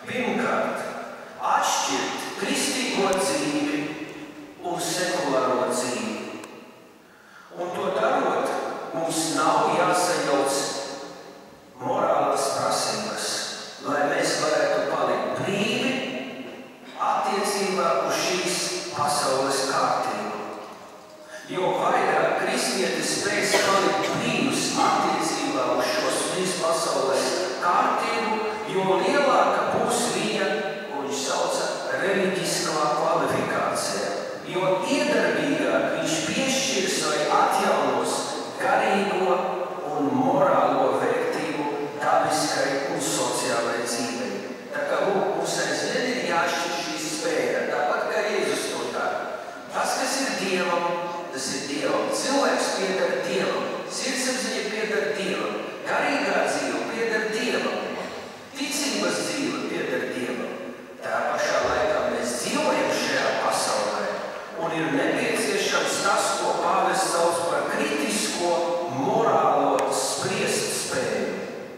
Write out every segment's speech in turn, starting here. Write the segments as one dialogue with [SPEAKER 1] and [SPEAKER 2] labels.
[SPEAKER 1] Pirmkārt, atšķirt kristīgo dzīvi un sekulāro dzīvi. Un to darot, mums nav jāsajauc morālas prasības, lai mēs varētu palikt brīvi attiecībā uz šīs pasaules kārtību. Jo vairāk kristietis spēs palikt brīvs attiecībā uz šīs pasaules kārtību, jo lielāka būs viņa, ko viņš sauca, reliģiskā kvalifikācija. Jo iedarbīgāk viņš piešķirs vai atjaunos garīgo un morālo vērtību dabiskai un sociālai dzīvei. Tā kā mums aizvien ir jāšķir šī spēja, tāpat kā Jēzus to dara. Tas, kas ir Dievam, tas ir Dievam. Cilvēks pieder Dievam, sirdsapziņa pieder Dievam, garīgā dzīve pieder Dievam, ticības dzīve pieder Dievam. Tā pašā laikā mēs dzīvojam šajā pasaulē un ir nepieciešams tas, ko pāvests sauc par kritisko morālo spriest spēju.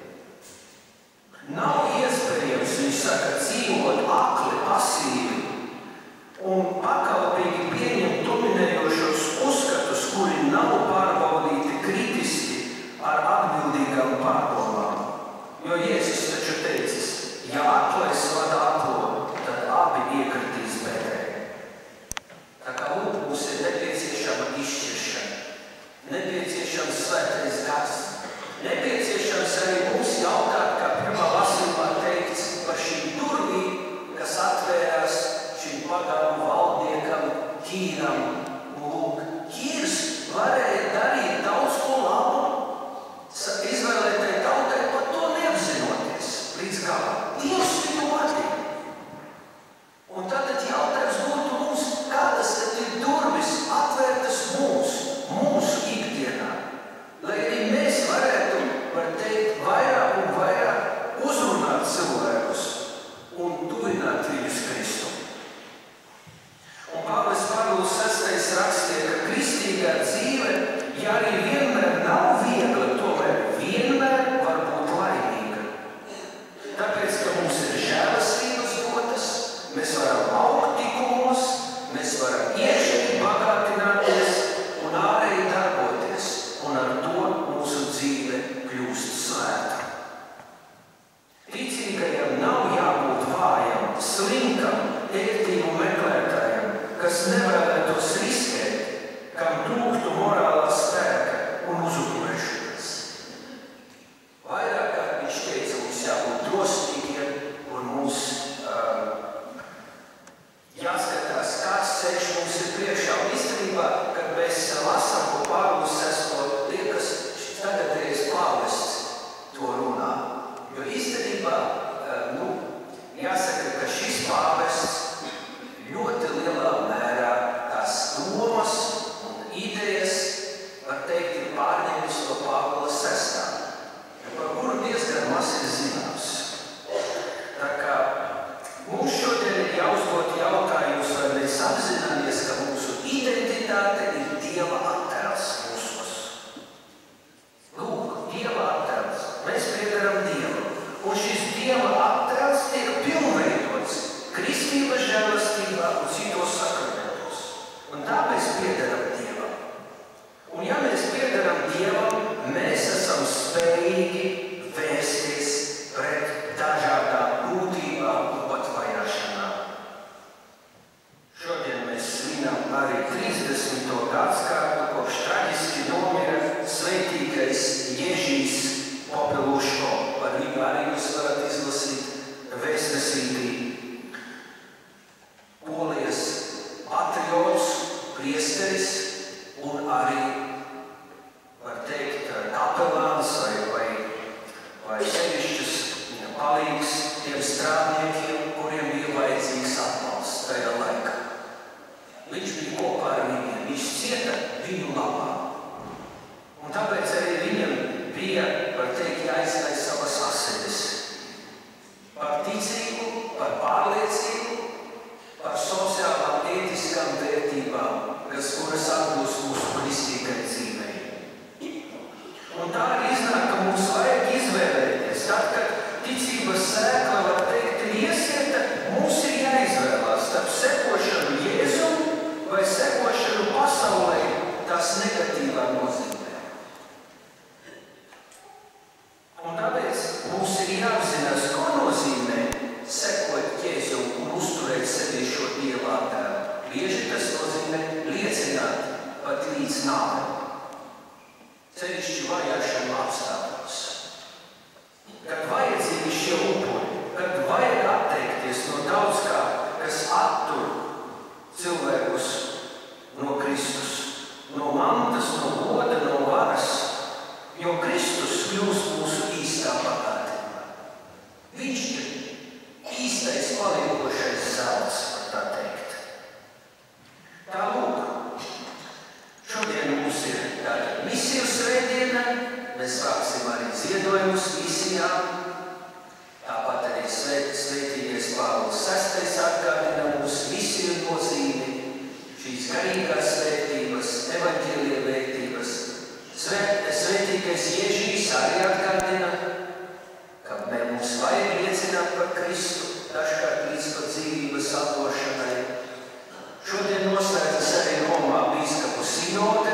[SPEAKER 1] Nav iespējams, viņš saka, dzīvot akli, pasīvi un pakalpīgi pieņemt dominējošos uzskatus, kuri nav pārbaudīti kritiski ar atbildīgām pārdomām. Jo Jēzus taču teicis, ja aklais vada aklo, tad abi iekritīs bedrē. Tā kā mums ir nepieciešama izšķiršana, nepieciešams svētais gars, nepieciešams arī mums jautāt, kā pirmā lasībā teikts, par šīm durvīm, kas atvērās šim pagānu valdniekam, Ķīram. Lūk, Ķīrs varēja darīt daudz ko labu, izvēlētai tautai par to neapzinoties līdz galam. Dievs viņu vadīja. Un tad jautājums būtu mums, kādas tad ir durvis atvērtas mūsu ikdienā, lai arī mēs varētu, var teikt, vairāk un vairāk uzrunāt cilvēkus un tuvināt viņus Kristu. Un Pāvests Pāvils 6. rakstīja, ka kristīgā dzīve, ja arī vienmēr nav viegla, tomēr vienmēr var būt laimīga. Tāpēc, ka mums ir žēlastības dotas, mēs varam augt tikumos, mēs varam iekšēji bagātināties un ārēji darboties, un ar to mūsu dzīve kļūst svēta. Ticīgajam nav jābūt vājam, slinkam, ērtību meklētājam, kas nevēlētos riskēt, kam trūktu morālā spēka un uzupurēšanās. Vairāk kā viņš teica, mums jābūt drosmīgiem un mums jāskatās, kāds ceļš mums ir priekšā. Un īstenībā, kad mēs lasām, ko Pāvils sesto, liekas, tagadējais pāvests to runā. Jo īstenībā, jāsaka, ka šis pāvests ļoti lielā mērā tās domas un idejas, var teikt, ir pārņēmis no Pāvila 6. par kuru diezgan maz ir zināms. Tā kā mums šodien ir jāuzdot jautājums, vai mēs apzināmies, ka mūsu identitāte ir Dieva attēls mūsos. Lūk, Dieva attēls. Mēs piederam Dievam. Un šis Dieva attēls tiek pilnveidots kristības žēlastībā un citos sakramentos. Un tā mēs piederam Dievam. Un ja mēs piederam Dievam, mēs esam spējīgi vērsties pret dažādām grūtībām un pat vajāšanām. Šodien mēs svinam arī 30. gadskārtu, kopš traģiski nomira svētīgais Ježijs Popiluško. Par viņu arī jūs varat izlasīt vēstnesītī. Polijas patriots, priesteris un arī, var teikt, kapelāns vai sevišķis palīgs tiem strādniekiem, kuriem bija vajadzīgs atbalsts tajā laikā. Viņš bija kopā ar viņiem, viņš cieta viņu labā. Un tāpēc arī viņam bija, var teikt, jāizlai savas asinis. Par ticību, par pārliecību, par sociālām, ētiskām vērtībām, kuras atbilst mūsu kristīgai dzīvei. Un tā arī iznāk, ka mums vajag izvēlēties. Tad, kad ticības sēkla, var teikt, ir garīgās vērtības, evaņģēlija vērtības. Svētīgais Jēžīs arī atgādina, ka mums vajag liecināt par Kristu, dažkārt līdz pat dzīvības atdošanai. Šodien noslēdzas arī Romā bīskapu sinode.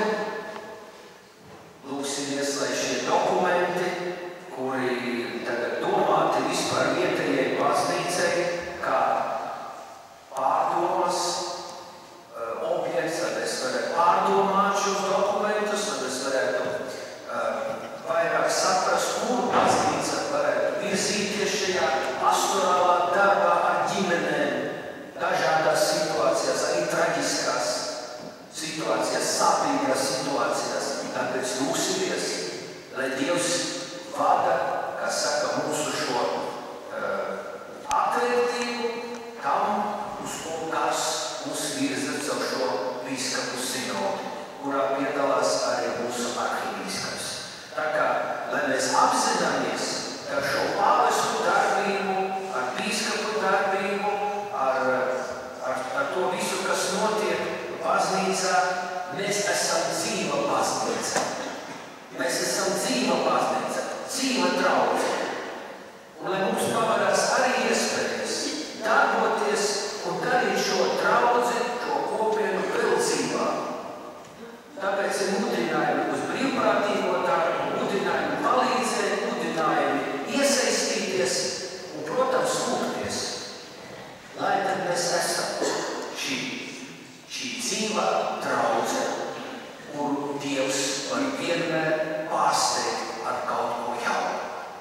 [SPEAKER 1] Lūksimies, lai šie dokumenti, kuri tagad domāti vispār vietējai baznīcai, kā pārdomas objekts, lai mēs varētu pārdomāt šos dokumentus, lai mēs varētu vairāk saprast, kur baznīca varētu virzīties šajā pastorālā darbā ar ģimenēm, dažādās situācijās, arī traģiskās situācijās, sāpīgās situācijās. Tāpēc lūksimies, lai Dievs vada, kā saka, mūsu šo atvērtību tam, uz ko kas mūs virza caur šo bīskapu sinodi, kurā piedalās arī mūsu arhibīskaps. Tā kā, lai mēs apzināmies, ka šo pāvestu darbību, ar bīskapu darbību, ar to visu, kas notiek baznīcā, mēs esam dzīva baznīca. Mēs esam dzīva baznīca, dzīva draudze. Un lai mums pavarās arī iespējas darboties un darīt šo draudzi, šo kopienu vēl dzīvā. Tāpēc ir mudinājumi uz brīvprātīgo darbu, mudinājumi palīdzēt, mudinājumi iesaistīties un, protams, lūgties. Lai tad mēs esam šī dzīvā draudze, kuru Dievs var vienmēr pārsteigt ar kaut ko jaunu.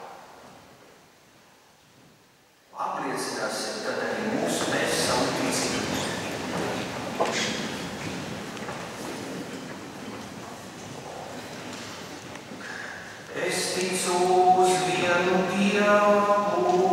[SPEAKER 1] Apliecināsim tad arī mēs savu ticību. Es ticu uz vienu Dievu,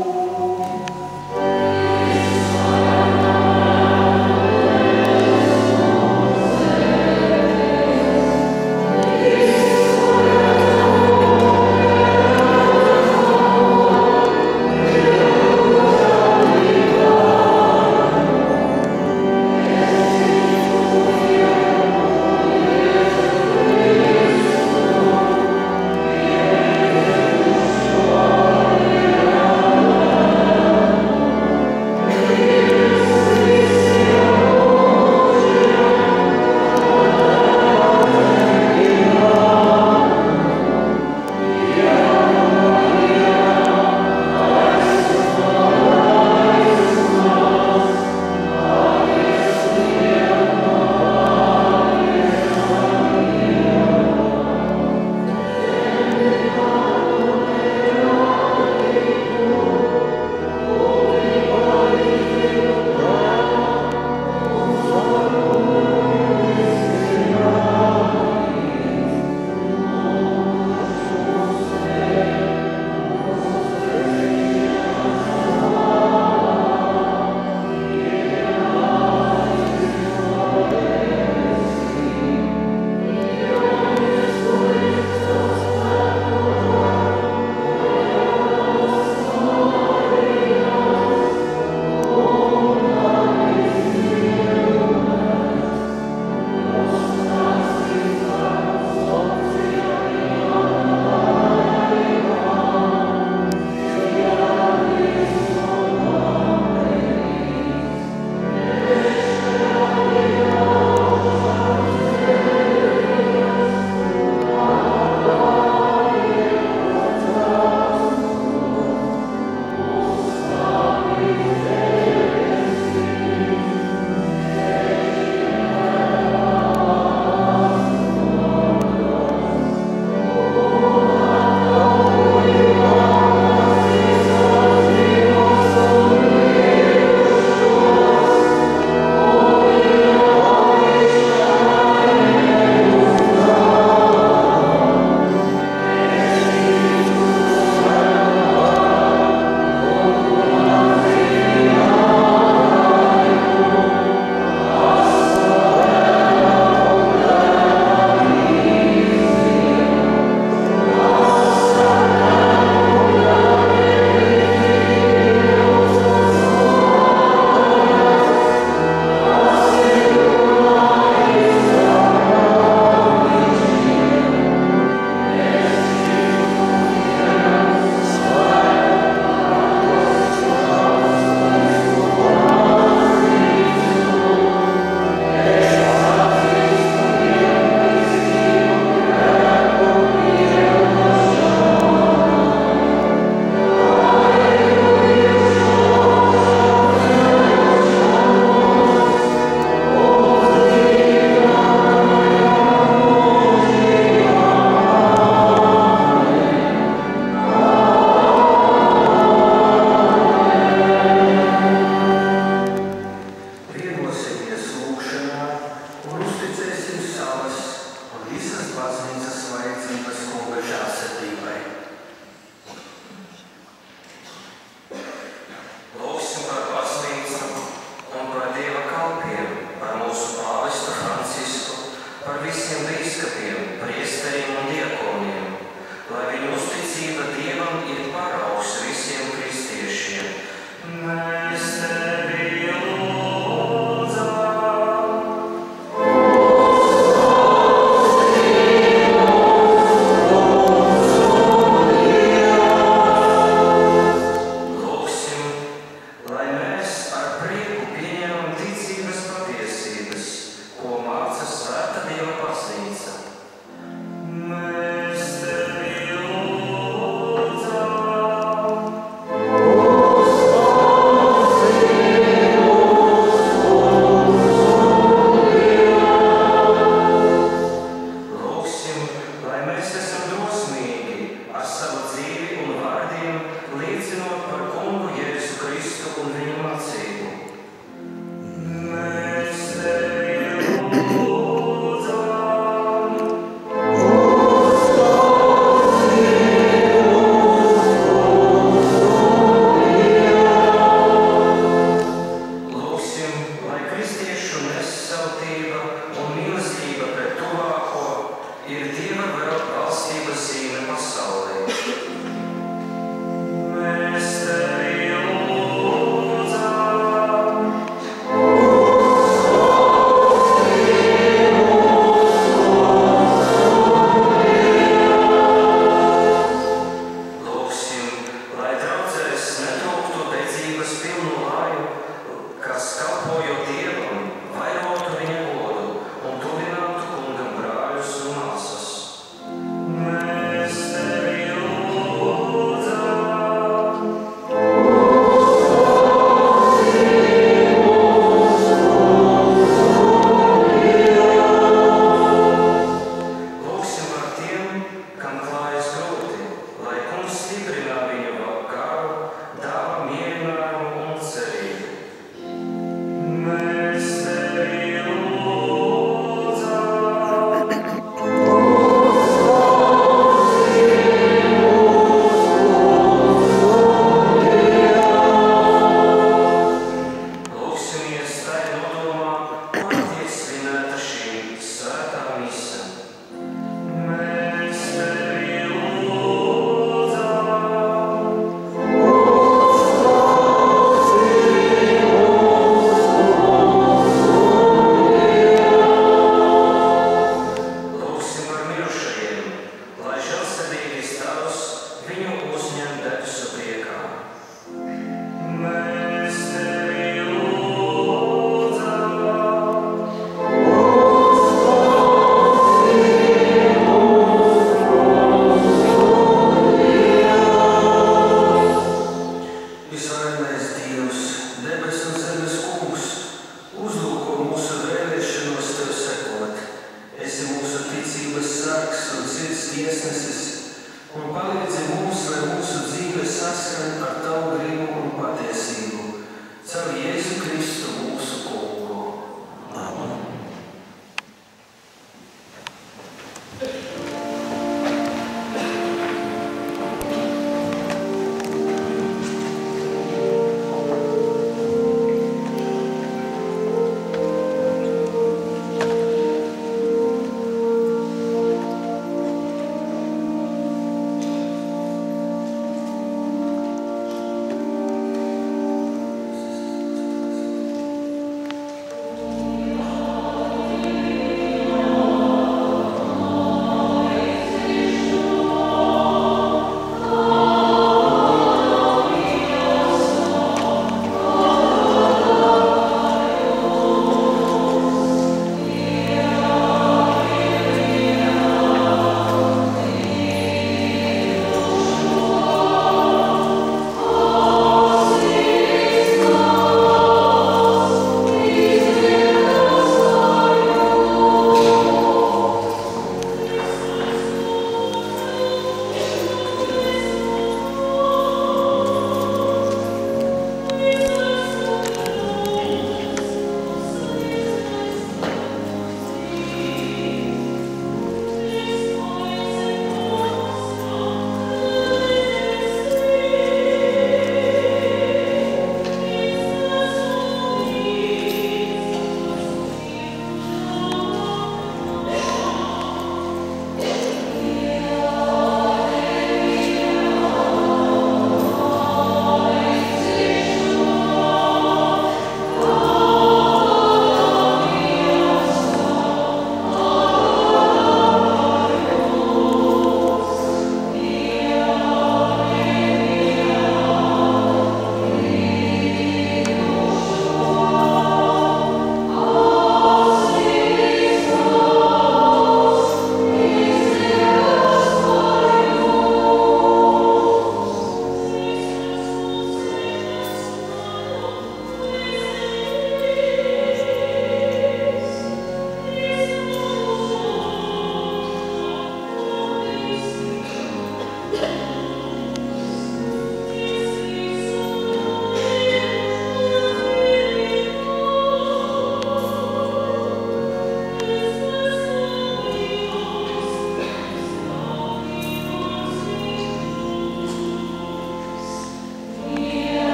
[SPEAKER 1] Visvarenais Dievs, debes un zemes kungs, uzlūko mūsu vēlēšanos tev sekot. Esi mūsu ticības sargs un sirds tiesnesis, un palīdzi mums, lai mūsu dzīve saskan ar tavu gribu un patiesību. Caur Jēzu Kristu mūsu kungu. Amen.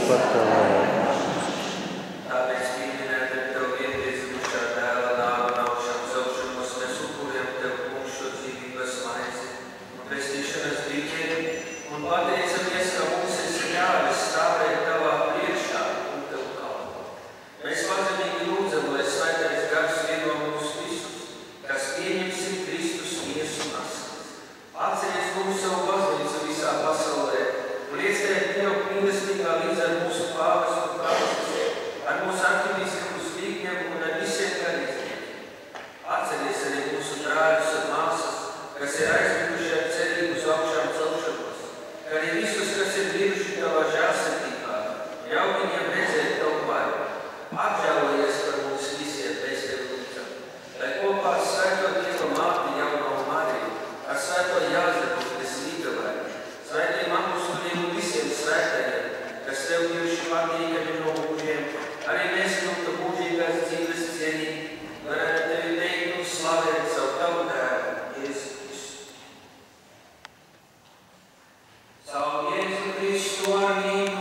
[SPEAKER 2] par to vajag.
[SPEAKER 1] Tāpēc pieminētam Tev vienpiedzimušā dēla nāvi un augšām celšanos mēs upurējam Tev, kungs, šo dzīvības maizi un pestīšanas brīdienu un pateicamies, ka mums esi ļāvis stāvēt Tavā priekšā un Tev kalpot. Mēs pazemīgi lūdzam, lai Svētais Gars vieno mūs visus, kas pieņemsim Kristus miesu un asinis. Atceries mums savu baznīcu visā pasaulē un iestēt Tev mīlestīgā līdz ar mūsu pāvestu un pāvestus, ar mūsu arhibīskapu spīgiem un ar visiem garīdzniekiem. Atceries arī mūsu brāļus un māsas, kas ir aizmiguši ar cerību uz augšām celšanos, kā arī visus, kas ir bijuši Tavā žēlsirdībā, ļauj viņiem redzēt Tavu varu. Apžēlojies par mums visiem, mēs Tev lūdzam, lai kopā ar Svēto Dieva māti Jauno Mariju, ar Svēto Jāzepu, kas līgavēja, svētiem apustuļiem un visiem svētajiem, kas Tev bijuši patīkami no mūžiem, arī mēs lūgtu mūžīgās dzīves cienīgi, varētu Tevi teikt un slavēt savu Tavu dēlu, Jēzu Kristu. Savu Jēzu Kristu ar viņu